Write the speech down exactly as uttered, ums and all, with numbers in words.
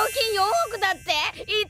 金よんおくだって。い